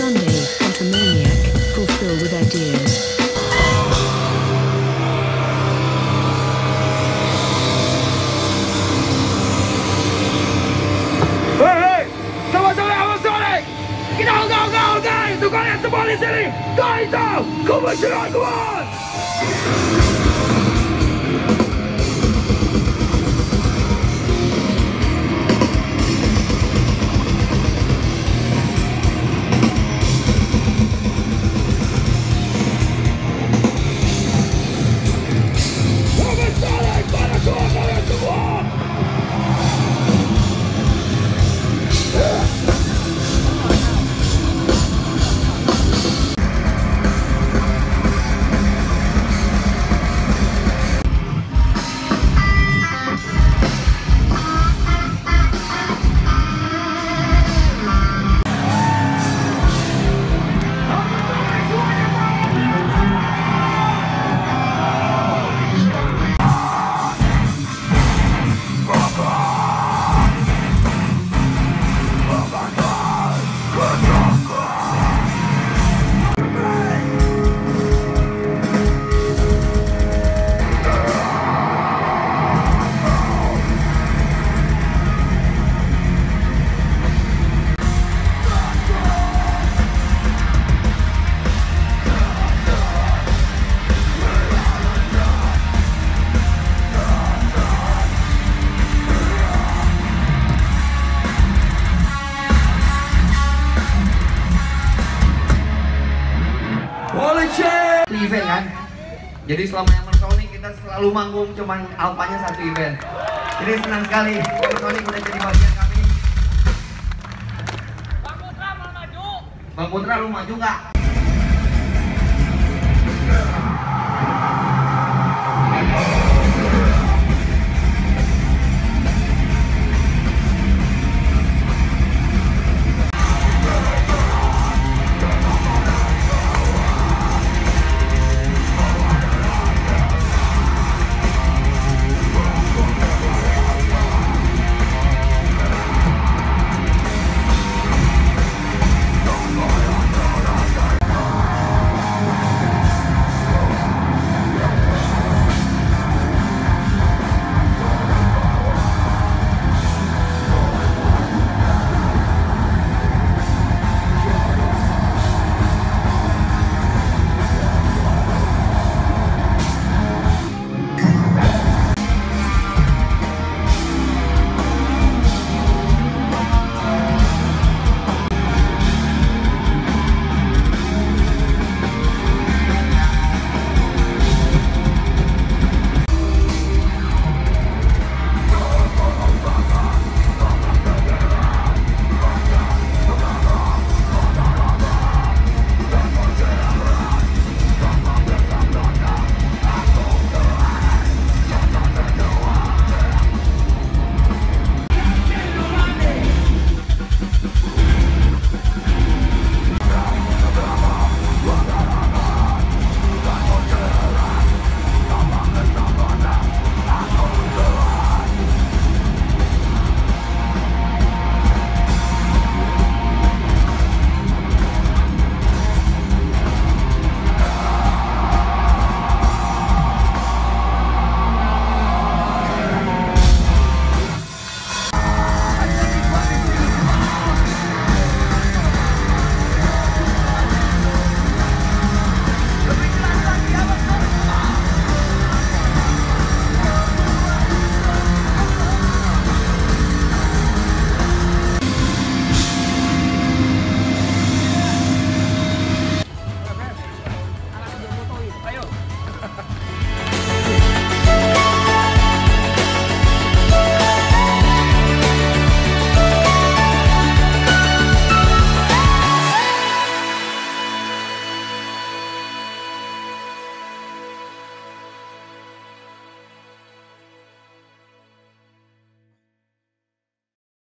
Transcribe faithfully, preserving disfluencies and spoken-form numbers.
Sunday, Quantumaniac, fulfill with ideas. Hei, hei, sama-sama sama Sonic. Kita ogah, ogah, ogah. Itu kalian semua di sini. Kau itu, kebencian kuat. Event kan, jadi selama yang Sonic kita selalu manggung cuman alpanya satu event. Jadi senang sekali Sonic udah jadi bagian kami. Bang Putra mau maju? Bang Putra lu maju nggak?